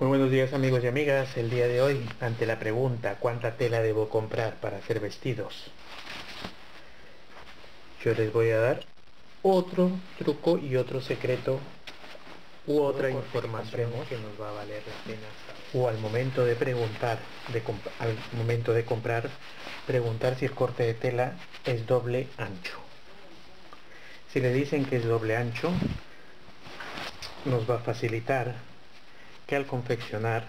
Muy buenos días amigos y amigas. El día de hoy, ante la pregunta ¿cuánta tela debo comprar para hacer vestidos?, yo les voy a dar otro truco y otro secreto u otra información que nos va a valer la pena saber. O al momento de preguntar, al momento de comprar, preguntar si el corte de tela es doble ancho. Si le dicen que es doble ancho, nos va a facilitar que al confeccionar,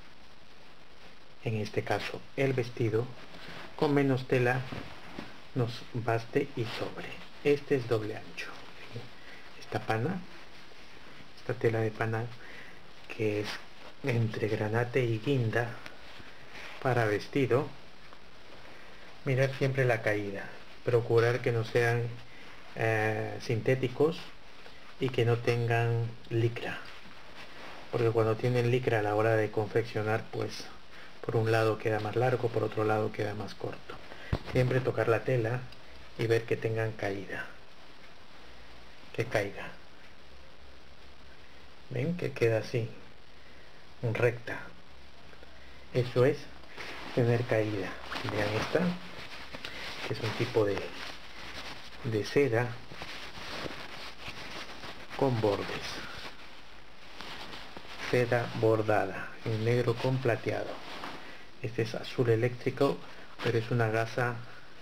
en este caso el vestido, con menos tela nos baste y sobre. Este es doble ancho. Esta pana, esta tela de pana que es entre granate y guinda para vestido, mirar siempre la caída, procurar que no sean sintéticos y que no tengan licra, porque cuando tienen licra a la hora de confeccionar, pues por un lado queda más largo, por otro lado queda más corto. Siempre tocar la tela y ver que tengan caída, que caiga. ¿Ven? Que queda así, recta. Eso es tener caída. Vean esta, que es un tipo de seda con bordes. Seda bordada, en negro con plateado. Este es azul eléctrico, pero es una gasa,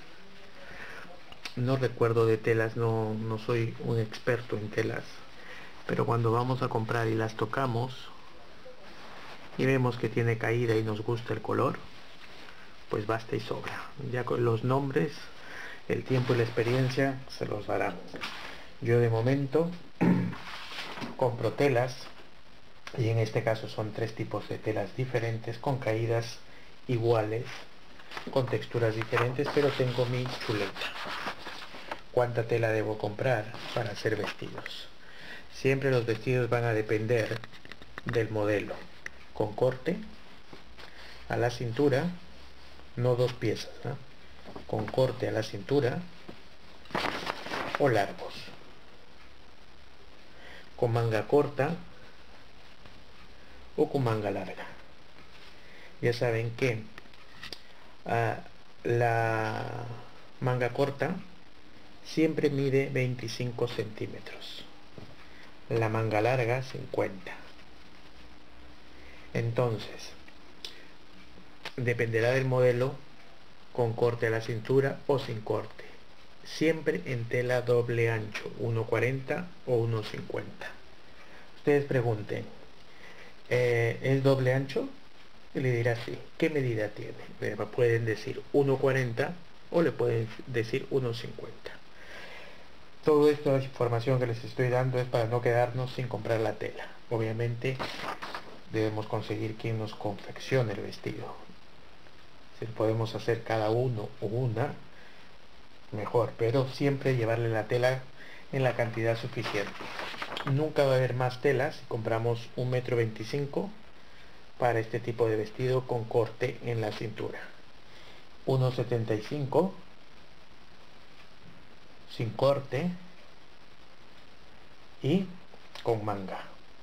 no recuerdo de telas, no soy un experto en telas, pero cuando vamos a comprar y las tocamos y vemos que tiene caída y nos gusta el color, pues basta y sobra. Ya con los nombres, el tiempo y la experiencia se los darán. Yo de momento compro telas, y en este caso son tres tipos de telas diferentes, con caídas iguales, con texturas diferentes, pero tengo mi chuleta. ¿Cuánta tela debo comprar para hacer vestidos? Siempre los vestidos van a depender del modelo, con corte a la cintura, no dos piezas, ¿no? Con corte a la cintura o largos, con manga corta o con manga larga. Ya saben que la manga corta siempre mide 25 centímetros, la manga larga 50. Entonces dependerá del modelo, con corte a la cintura o sin corte, siempre en tela doble ancho, 1,40 o 1,50. Ustedes pregunten, ¿es doble ancho? Y le dirá sí. ¿Qué medida tiene? Pueden decir 1,40 o le pueden decir 1,50. Toda esta información que les estoy dando es para no quedarnos sin comprar la tela. Obviamente debemos conseguir quien nos confeccione el vestido. Si podemos hacer cada uno o una, mejor, pero siempre llevarle la tela en la cantidad suficiente. Nunca va a haber más tela si compramos 1,25 m para este tipo de vestido con corte en la cintura, 1,75 sin corte y con manga.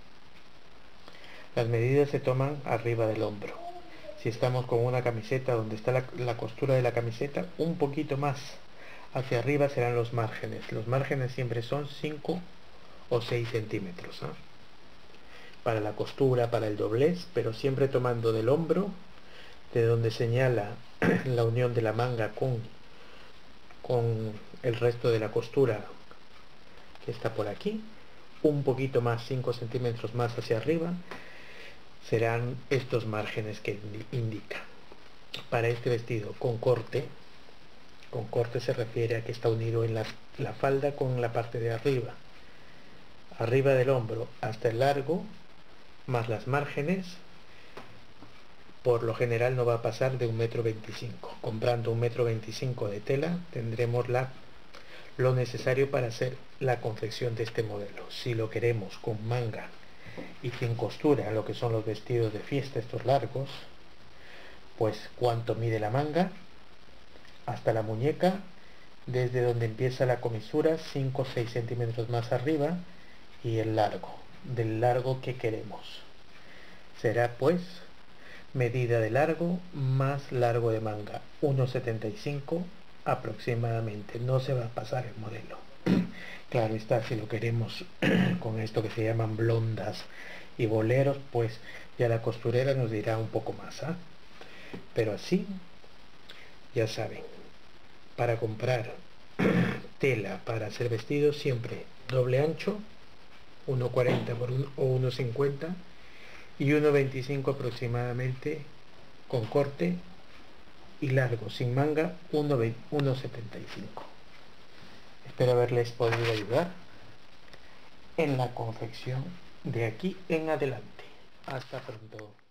Las medidas se toman arriba del hombro. Si estamos con una camiseta donde está la costura de la camiseta, un poquito más hacia arriba serán los márgenes. Los márgenes siempre son 5 o 6 centímetros, ¿no?, para la costura, para el doblez, pero siempre tomando del hombro, de donde señala la unión de la manga con el resto de la costura, que está por aquí, un poquito más, 5 centímetros más hacia arriba, serán estos márgenes que indica. Para este vestido con corte se refiere a que está unido en la falda con la parte de arriba del hombro hasta el largo, más las márgenes. Por lo general no va a pasar de 1,25 m. Comprando 1,25 m de tela tendremos lo necesario para hacer la confección de este modelo. Si lo queremos con manga y sin costura, lo que son los vestidos de fiesta, estos largos, pues cuánto mide la manga hasta la muñeca, desde donde empieza la comisura, 5 o 6 centímetros más arriba, y el largo, del largo que queremos. Será pues medida de largo más largo de manga, 1,75 aproximadamente. No se va a pasar el modelo. Claro está, si lo queremos con esto que se llaman blondas y boleros, pues ya la costurera nos dirá un poco más, ¿ah? Pero así, ya saben, para comprar tela para hacer vestidos siempre doble ancho, 1,40 o 1,50 y 1,25 aproximadamente con corte, y largo sin manga 1,75. Espero haberles podido ayudar en la confección de aquí en adelante. Hasta pronto.